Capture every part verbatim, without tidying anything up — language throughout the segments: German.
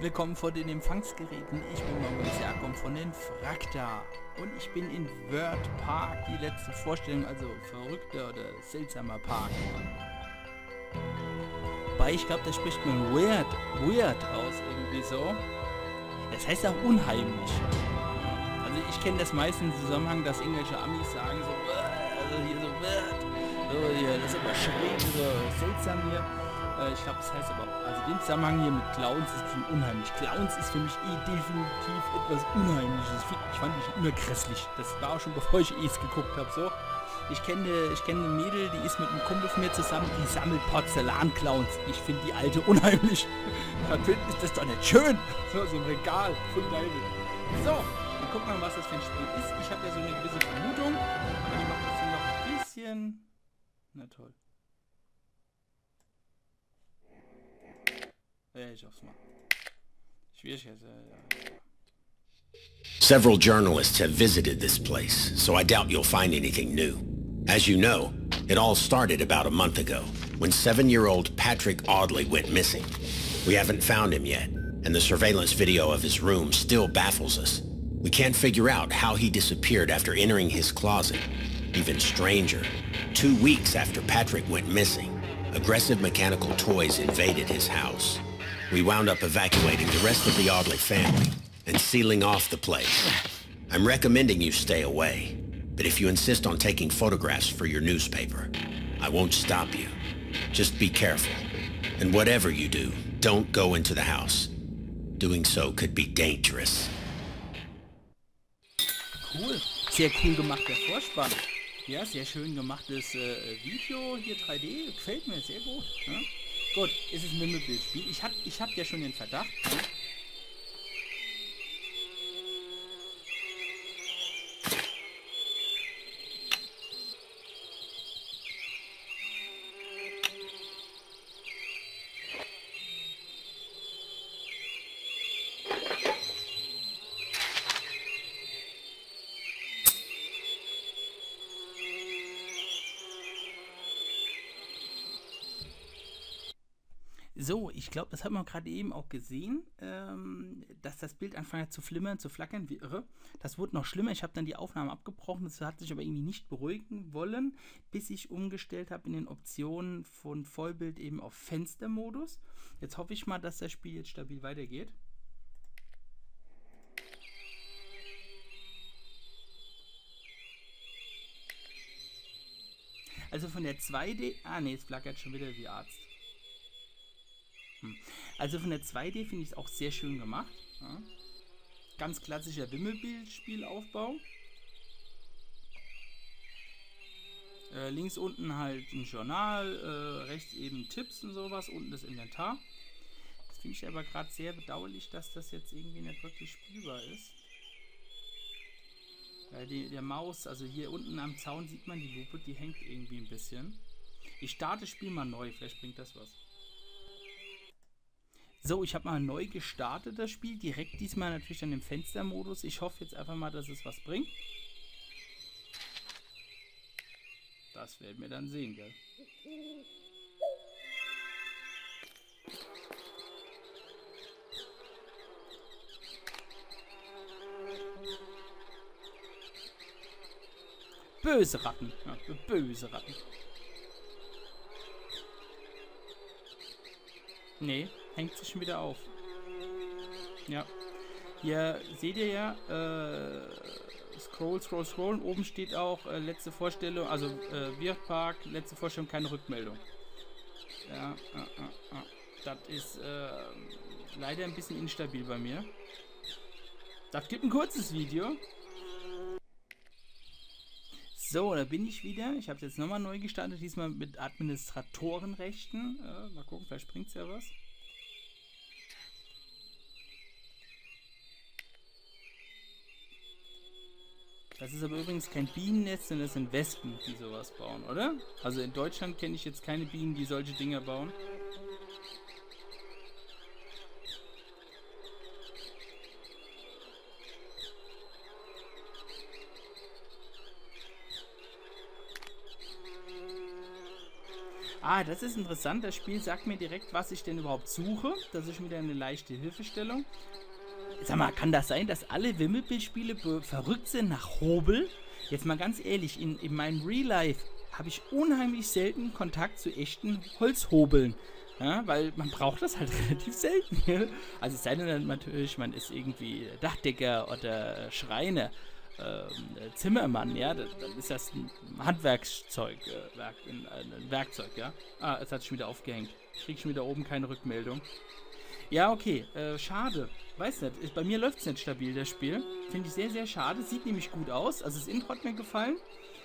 willkommen vor den Empfangsgeräten. Ich bin Maurice Jakob von den Frakta und ich bin in Word Park, die letzte Vorstellung, also verrückter oder seltsamer Park. Wobei ich glaube, da spricht man weird, weird aus irgendwie so. Das heißt auch unheimlich. Also ich kenne das meist im Zusammenhang, dass irgendwelche Amis sagen so, also hier so weird, so hier, das ist aber schräg, so seltsam hier. Ich glaube, das heißt aber, also den Zusammenhang hier mit Clowns ist schon unheimlich. Clowns ist für mich eh definitiv etwas Unheimliches. Ich fand mich immer grässlich. Das war auch schon bevor ich es geguckt habe. So, ich kenne ich kenne eine Mädel, die ist mit einem Kumpel von mir zusammen, die sammelt Porzellan-Clowns. Ich finde die alte unheimlich. Ich finde, ist das doch nicht schön. So, so ein Regal, voll geil. So, dann gucken wir mal, was das für ein Spiel ist. Ich habe ja so eine gewisse Vermutung, aber ich mache das hier noch ein bisschen. Na toll. Several journalists have visited this place, so I doubt you'll find anything new. As you know, it all started about a month ago, when seven-year-old Patrick Audley went missing. We haven't found him yet, and the surveillance video of his room still baffles us. We can't figure out how he disappeared after entering his closet. Even stranger, two weeks after Patrick went missing, aggressive mechanical toys invaded his house. We wound up evacuating the rest of the Audley family and sealing off the place. I'm recommending you stay away, but if you insist on taking photographs for your newspaper, I won't stop you. Just be careful, and whatever you do, don't go into the house. Doing so could be dangerous. Cool, sehr cool gemacht der Vorspann. Ja, sehr schön gemachtes äh, Video, hier drei D, gefällt mir sehr gut. Ne? Gut, es ist ein Wimmelbildspiel. Ich hab, ich hab ja schon den Verdacht. So, ich glaube, das hat man gerade eben auch gesehen, ähm, dass das Bild anfangen hat zu flimmern, zu flackern, wie irre. Das wurde noch schlimmer, ich habe dann die Aufnahme abgebrochen, das hat sich aber irgendwie nicht beruhigen wollen, bis ich umgestellt habe in den Optionen von Vollbild eben auf Fenstermodus. Jetzt hoffe ich mal, dass das Spiel jetzt stabil weitergeht. Also von der zwei D... Ah ne, es flackert schon wieder wie Arzt. Also von der zwei D finde ich es auch sehr schön gemacht. Ja. Ganz klassischer Wimmelbildspielaufbau. Äh, links unten halt ein Journal, äh, rechts eben Tipps und sowas, unten das Inventar. Das finde ich aber gerade sehr bedauerlich, dass das jetzt irgendwie nicht wirklich spielbar ist. Weil die, der Maus, also hier unten am Zaun sieht man die Lupe, die hängt irgendwie ein bisschen. Ich starte das Spiel mal neu, vielleicht bringt das was. So, ich habe mal neu gestartet das Spiel, direkt diesmal natürlich an dem Fenstermodus. Ich hoffe jetzt einfach mal, dass es was bringt. Das werden wir dann sehen, gell? Böse Ratten, ja, böse Ratten. Nee, hängt sich schon wieder auf. Ja. Hier seht ihr ja, äh, scroll, scroll, scroll. Oben steht auch äh, letzte Vorstellung, also äh, Word Park, letzte Vorstellung, keine Rückmeldung. Ja, äh, äh, äh. Das ist äh, leider ein bisschen instabil bei mir. Das gibt ein kurzes Video. So, da bin ich wieder. Ich habe es jetzt nochmal neu gestartet, diesmal mit Administratorenrechten. Äh, mal gucken, vielleicht bringt es ja was. Das ist aber übrigens kein Bienennetz, sondern das sind Wespen, die sowas bauen, oder? Also in Deutschland kenne ich jetzt keine Bienen, die solche Dinger bauen. Ah, das ist interessant. Das Spiel sagt mir direkt, was ich denn überhaupt suche. Das ist wieder eine leichte Hilfestellung. Sag mal, kann das sein, dass alle Wimmelbildspiele verrückt sind nach Hobel? Jetzt mal ganz ehrlich, in, in meinem Real Life habe ich unheimlich selten Kontakt zu echten Holzhobeln. Ja, weil man braucht das halt relativ selten. Also es sei denn natürlich, man ist irgendwie Dachdecker oder Schreiner, äh, Zimmermann, ja, dann ist das ein Handwerkszeug, äh, Werk, ein, ein Werkzeug, ja. Ah, es hat sich wieder aufgehängt. Ich krieg schon wieder oben keine Rückmeldung. Ja, okay, äh, schade. Weiß nicht, bei mir läuft es nicht stabil, das Spiel. Finde ich sehr, sehr schade. Sieht nämlich gut aus. Also das Intro hat mir gefallen.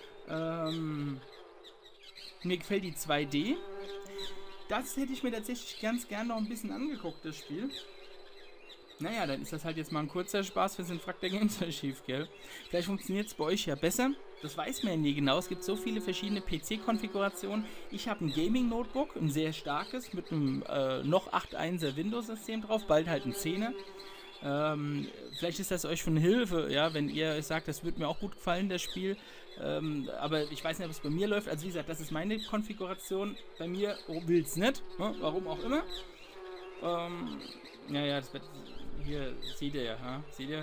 Ähm, mir gefällt die zwei D. Das hätte ich mir tatsächlich ganz gern noch ein bisschen angeguckt, das Spiel. Naja, dann ist das halt jetzt mal ein kurzer Spaß, wir sind fragt der Games Archiv, gell? Vielleicht funktioniert es bei euch ja besser. Das weiß man ja nie genau. Es gibt so viele verschiedene P C-Konfigurationen. Ich habe ein Gaming-Notebook, ein sehr starkes, mit einem äh, noch acht Punkt eins er Windows-System drauf, bald halt ein zehner. Ähm, vielleicht ist das euch von Hilfe, ja, wenn ihr euch sagt, das würde mir auch gut gefallen, das Spiel. Ähm, aber ich weiß nicht, ob es bei mir läuft. Also wie gesagt, das ist meine Konfiguration. Bei mir will es nicht, ne? Warum auch immer. Ähm, ja, ja, das wird, hier seht ihr ja, ha? Seht ihr?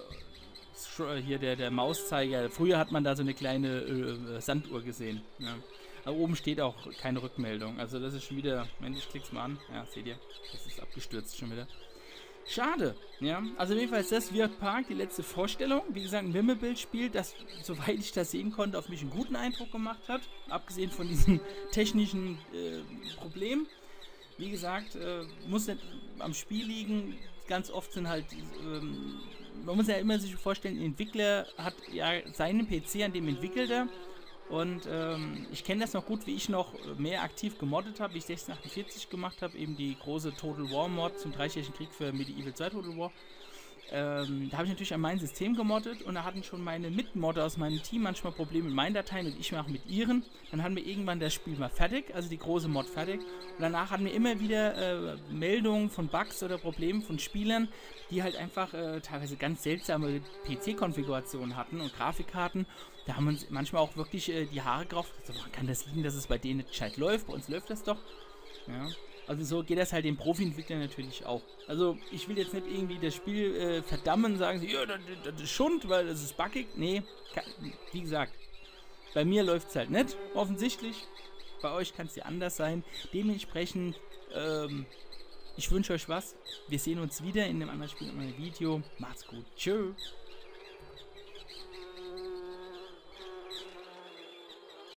Äh, hier der, der Mauszeiger. Früher hat man da so eine kleine äh, Sanduhr gesehen. Ja. Aber oben steht auch keine Rückmeldung. Also das ist schon wieder, wenn ich klick's mal an. Ja, seht ihr? Das ist abgestürzt schon wieder. Schade, ja. Also jedenfalls das Weird Park, die letzte Vorstellung. Wie gesagt, ein Wimmelbildspiel, das, soweit ich das sehen konnte, auf mich einen guten Eindruck gemacht hat. Abgesehen von diesem technischen äh, Problem. Wie gesagt, äh, muss nicht am Spiel liegen. Ganz oft sind halt, ähm, man muss ja immer sich vorstellen, ein Entwickler hat ja seinen P C, an dem entwickelt er. Und ähm, ich kenne das noch gut, wie ich noch mehr aktiv gemoddet habe, wie ich sechzehn achtundvierzig gemacht habe, eben die große Total War Mod zum Dreißigjährigen Krieg für Medieval zwei Total War. Ähm, da habe ich natürlich an mein System gemoddet und da hatten schon meine Mitmodder aus meinem Team manchmal Probleme mit meinen Dateien und ich mache mit ihren. Dann hatten wir irgendwann das Spiel mal fertig, also die große Mod fertig. Und danach hatten wir immer wieder äh, Meldungen von Bugs oder Problemen von Spielern, die halt einfach äh, teilweise ganz seltsame P C-Konfigurationen hatten und Grafikkarten. Da haben wir uns manchmal auch wirklich äh, die Haare gerauft. Also, kann das liegen, dass es bei denen nicht gescheit läuft? Bei uns läuft das doch. Ja. Also so geht das halt den Profi-Entwicklern natürlich auch. Also ich will jetzt nicht irgendwie das Spiel äh, verdammen, sagen sie, ja, das, das ist Schund, weil das ist buggig. Nee, kann, wie gesagt, bei mir läuft es halt nicht, offensichtlich. Bei euch kann es ja anders sein. Dementsprechend, ähm, ich wünsche euch was. Wir sehen uns wieder in einem anderen Spiel, in einem Video. Macht's gut. Tschö.